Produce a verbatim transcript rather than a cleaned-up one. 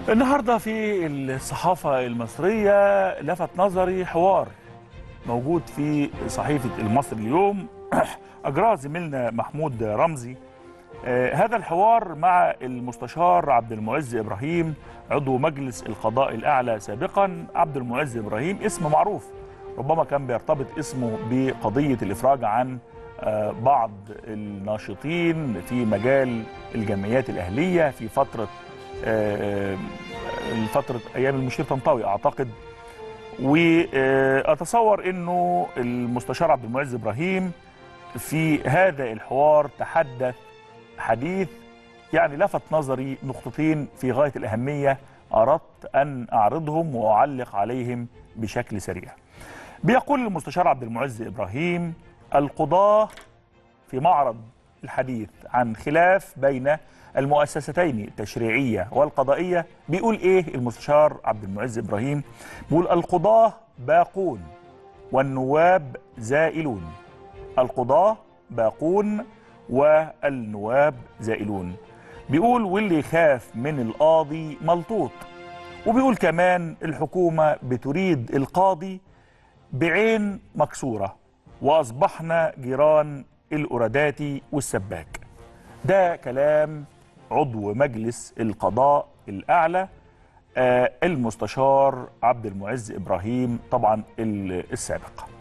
النهارده في الصحافة المصرية لفت نظري حوار موجود في صحيفة المصري اليوم أجراه زميلنا محمود رمزي. آه هذا الحوار مع المستشار عبد المعز إبراهيم عضو مجلس القضاء الأعلى سابقا. عبد المعز إبراهيم اسم معروف، ربما كان بيرتبط اسمه بقضية الإفراج عن آه بعض الناشطين في مجال الجمعيات الأهلية في فترة آه فترة أيام المشير طنطاوي أعتقد. وأتصور أنه المستشار عبد المعز إبراهيم في هذا الحوار تحدث حديث يعني لفت نظري نقطتين في غاية الأهمية، أردت أن أعرضهم وأعلق عليهم بشكل سريع. بيقول المستشار عبد المعز إبراهيم: القضاة في معرض الحديث عن خلاف بين المؤسستين التشريعية والقضائية. بيقول إيه المستشار عبد المعز إبراهيم؟ بيقول: القضاة باقون والنواب زائلون. القضاة باقون والنواب زائلون. بيقول: واللي يخاف من القاضي ملطوط. وبيقول كمان: الحكومة بتريد القاضي بعين مكسورة وأصبحنا جيران الأراداتي والسباك. ده كلام عضو مجلس القضاء الأعلى آه المستشار عبد المعز إبراهيم طبعا السابق.